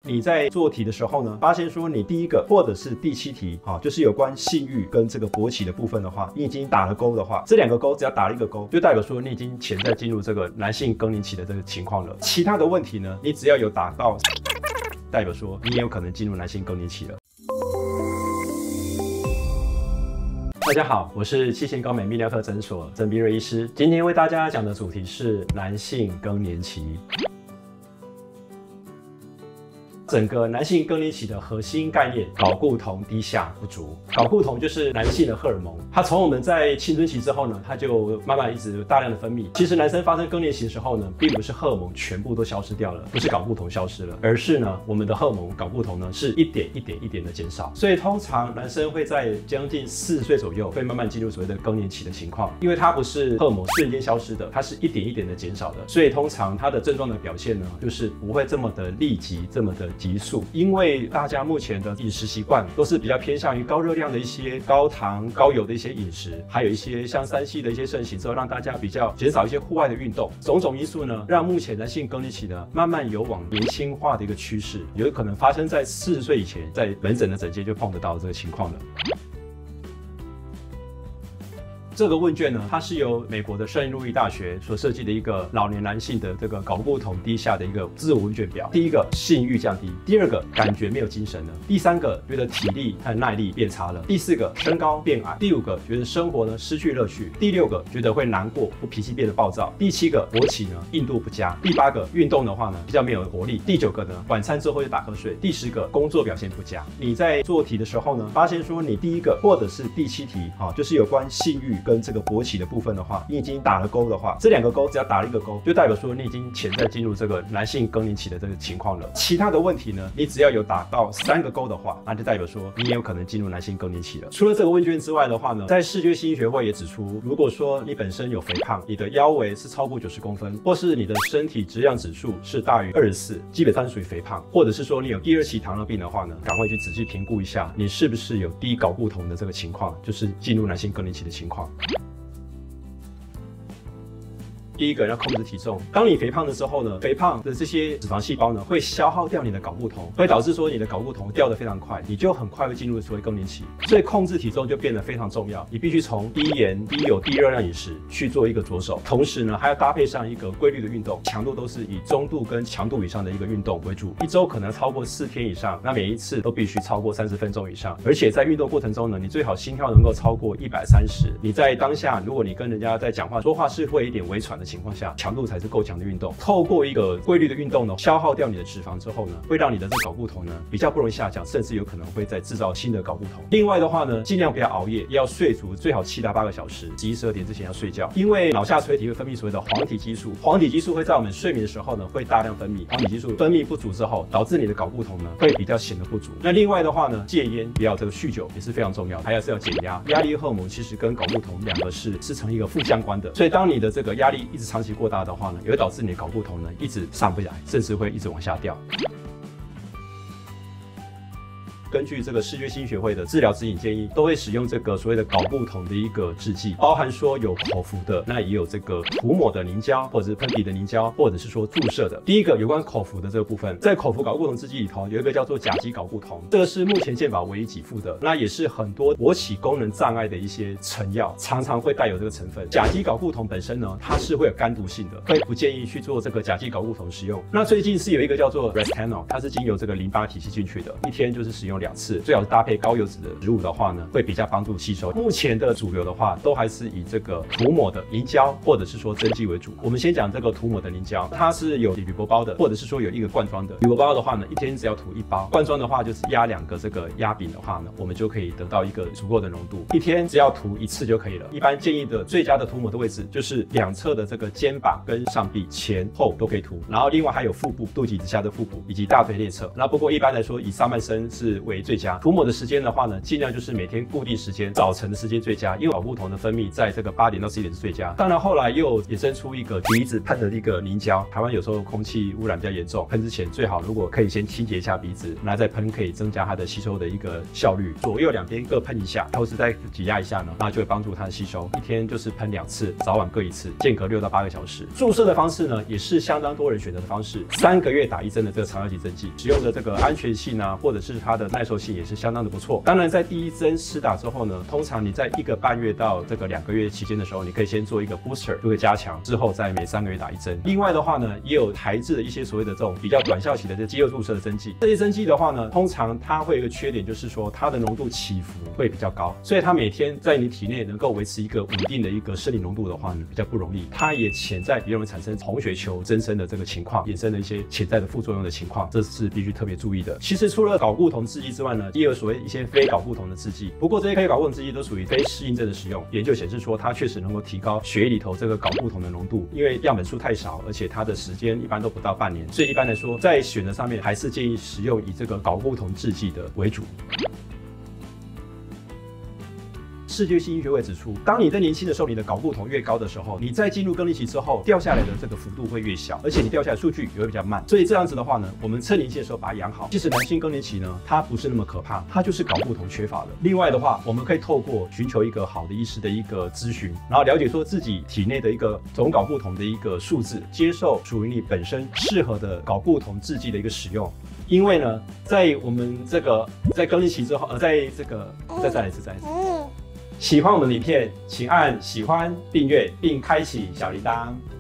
你在做题的时候呢，发现说你第一个或者是第7题，就是有关性欲跟这个勃起的部分的话，你已经打了勾的话，这2个勾只要打了1个勾，就代表说你已经潜在进入这个男性更年期的这个情况了。其他的问题呢，你只要有打到，代表说你也有可能进入男性更年期了。大家好，我是七星高美泌尿科诊所曾斌瑞医师，今天为大家讲的主题是男性更年期。整个男性更年期的核心概念，睾固酮低下不足。睾固酮就是男性的荷尔蒙，它从我们在青春期之后呢，它就慢慢一直大量的分泌。其实男生发生更年期的时候呢，并不是荷尔蒙全部都消失掉了，不是睾固酮消失了，而是呢，我们的荷尔蒙睾固酮呢是一点一点的减少。所以通常男生会在将近40岁左右，会慢慢进入所谓的更年期的情况，因为它不是荷尔蒙瞬间消失的，它是一点的减少的。所以通常它的症状的表现呢，就是不会这么的立即，这么的急速，因为大家目前的饮食习惯都是比较偏向于高热量的一些高糖高油的一些饮食，还有一些像3C的一些盛行之后，让大家比较减少一些户外的运动，种种因素呢，让目前男性更年期呢慢慢有往年轻化的一个趋势，有可能发生在40岁以前，在门诊的诊间就碰得到这个情况了。这个问卷呢，它是由美国的圣路易大学所设计的一个老年男性的这个睾固酮低下的一个自我问卷表。第一个，性欲降低；第二个，感觉没有精神了；第三个，觉得体力和耐力变差了；第四个，身高变矮；第5个，觉得生活呢失去乐趣；第6个，觉得会难过或脾气变得暴躁；第7个，勃起呢硬度不佳；第8个，运动的话呢比较没有活力；第9个呢，晚餐之后就打瞌睡；第10个，工作表现不佳。你在做题的时候呢，发现说你第1个或者是第7题，就是有关性欲跟这个勃起的部分的话，你已经打了勾的话，这2个勾只要打了1个勾，就代表说你已经潜在进入这个男性更年期的这个情况了。其他的问题呢，你只要有打到3个勾的话，那就代表说你也有可能进入男性更年期了。除了这个问卷之外的话呢，在视觉心理学会也指出，如果说你本身有肥胖，你的腰围是超过90公分，或是你的身体质量指数是大于24，基本上属于肥胖，或者是说你有第2期糖尿病的话呢，赶快去仔细评估一下，你是不是有低睾固酮的这个情况，就是进入男性更年期的情况。第一个要控制体重。当你肥胖的时候呢，肥胖的这些脂肪细胞呢，会消耗掉你的睾固酮，会导致说你的睾固酮掉得非常快，你就很快会进入所谓更年期。所以控制体重就变得非常重要，你必须从低盐、低油、低热量饮食去做一个着手，同时呢，还要搭配上一个规律的运动，强度都是以中度跟强度以上的一个运动为主，一周可能超过4天以上，那每一次都必须超过30分钟以上，而且在运动过程中呢，你最好心跳能够超过130。你在当下，如果你跟人家在讲话说话是会有一点微喘的情况下，强度才是够强的运动。透过一个规律的运动呢，消耗掉你的脂肪之后呢，会让你的这睾固酮呢比较不容易下降，甚至有可能会再制造新的睾固酮。另外的话呢，尽量不要熬夜，要睡足最好7到8个小时，11、12点之前要睡觉。因为脑下垂体会分泌所谓的黄体激素，黄体激素会在我们睡眠的时候呢会大量分泌，黄体激素分泌不足之后，导致你的睾固酮呢会比较显得不足。那另外的话呢，戒烟不要这个酗酒也是非常重要的，还是要减压。压力荷尔蒙其实跟睾固酮2个是成一个负相关的，所以当你的这个压力一直长期过大的话呢，也会导致你的睾固酮呢一直上不来，甚至会一直往下掉。根据这个视觉心理学会的治疗指引建议，都会使用这个所谓的睾固酮的一个制剂，包含说有口服的，那也有这个涂抹的凝胶，或者是喷鼻的凝胶，或者是说注射的。第一个有关口服的这个部分，在口服睾固酮制剂里头有一个叫做甲基睾固酮，这个是目前健保唯一给付的，那也是很多勃起功能障碍的一些成药常常会带有这个成分。甲基睾固酮本身呢，它是会有干毒性的，会不建议去做这个甲基睾固酮使用。那最近是有一个叫做 Restano， 它是经由这个淋巴体系进去的，一天就是使用2次，最好是搭配高油脂的食物的话呢，会比较帮助吸收。目前的主流的话，都还是以这个涂抹的凝胶或者是说针剂为主。我们先讲这个涂抹的凝胶，它是有铝箔包的，或者是说有一个罐装的。铝箔包的话呢，一天只要涂1包；罐装的话就是压2个这个压饼的话呢，我们就可以得到一个足够的浓度。一天只要涂1次就可以了。一般建议的最佳的涂抹的位置就是2侧的这个肩膀跟上臂前后都可以涂，然后另外还有腹部、肚脐之下的腹部以及大腿内侧。那不过一般来说，以上半身是为最佳。涂抹的时间的话呢，尽量就是每天固定时间，早晨的时间最佳，因为睾固酮的分泌在这个8点到11点是最佳。当然后来又衍生出一个鼻子喷的一个凝胶，台湾有时候空气污染比较严重，喷之前最好如果可以先清洁一下鼻子，然后再喷，可以增加它的吸收的一个效率。左右两边各喷一下，同时再挤压一下呢，那就会帮助它的吸收。一天就是喷2次，早晚各1次，间隔6到8个小时。注射的方式呢，也是相当多人选择的方式，3个月打1针的这个肠药级针剂，使用的这个安全性啊，或者是它的耐受性也是相当的不错。当然，在第1针施打之后呢，通常你在1个半月到这个2个月期间的时候，你可以先做一个 booster 做一个加强，之后再每3个月打1针。另外的话呢，也有台制的一些所谓的这种比较短效期的肌肉注射的针剂。这些针剂的话呢，通常它会有一个缺点，就是说它的浓度起伏会比较高，所以它每天在你体内能够维持一个稳定的一个生理浓度的话呢，比较不容易。它也潜在比较容易产生红血球增生的这个情况，衍生的一些潜在的副作用的情况，这是必须特别注意的。其实除了睾固酮制剂之外呢，也有所谓一些非睾固酮的制剂，不过这些非睾固酮制剂都属于非适应症的使用。研究显示说，它确实能够提高血液里头这个睾固酮的浓度，因为样本数太少，而且它的时间一般都不到半年，所以一般来说，在选择上面还是建议使用以这个睾固酮制剂的为主。世界性医学会指出，当你在年轻的时候，你的睾固酮越高的时候，你在进入更年期之后掉下来的这个幅度会越小，而且你掉下来的数据也会比较慢。所以这样子的话呢，我们趁年轻的时候把它养好。其实男性更年期呢，它不是那么可怕，它就是睾固酮缺乏了。另外的话，我们可以透过寻求一个好的医师的一个咨询，然后了解说自己体内的一个总睾固酮的一个数字，接受属于你本身适合的睾固酮制剂的一个使用。因为呢，在我们这个在更年期之后，再来一次。喜欢我们的影片，请按喜欢、订阅并开启小铃铛。